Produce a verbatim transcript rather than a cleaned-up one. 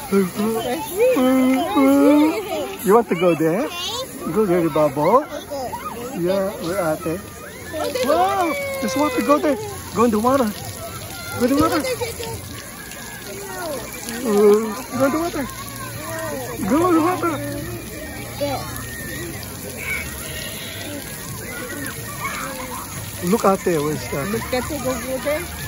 You want to go there? Go there, Bubble. Yeah, where are they? Wow, just want to go there. Go in the water. Go in the water. Uh, go in the water. Go in the water. Look out there. Where's that? Look at it over there.